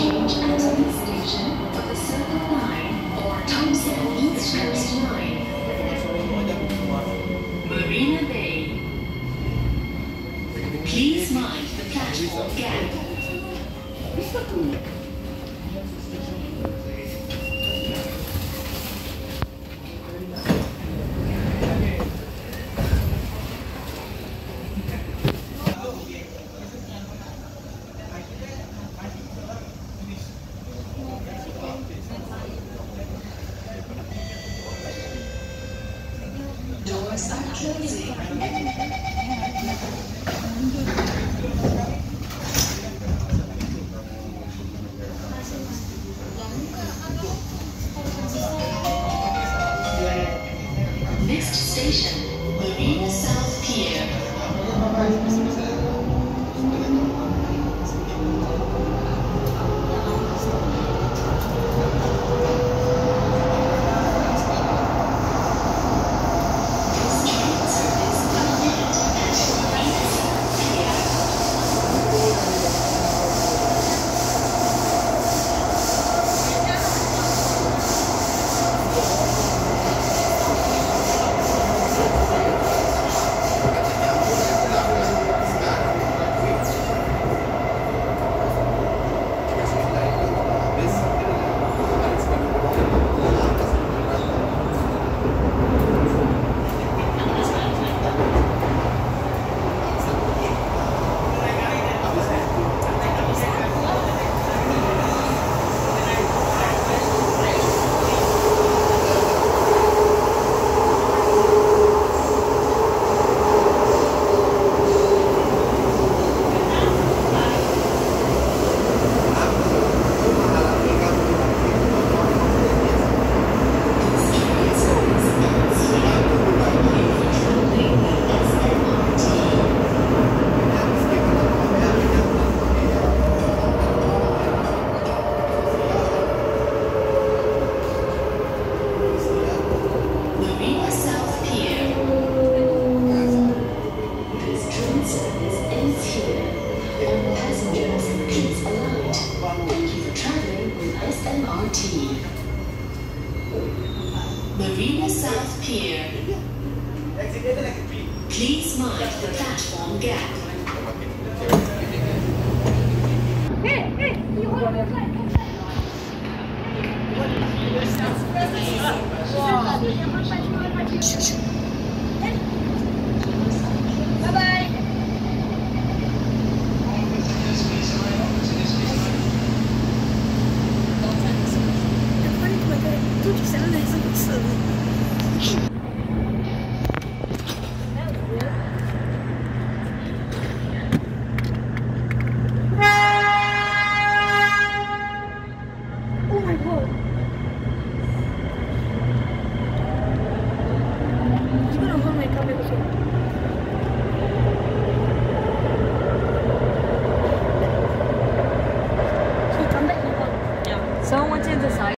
Change at this station for the Circle Line or Thompson East Coast Line. Marina Bay. Please mind the platform gap. Doors are closing. Next station, Marina South Pier. Marina South Pier. This train service ends here. All passengers, please alight. Thank you for traveling with SMRT. Marina South Pier. Please mind the platform gap. Bye-bye. Tudo isso era nessa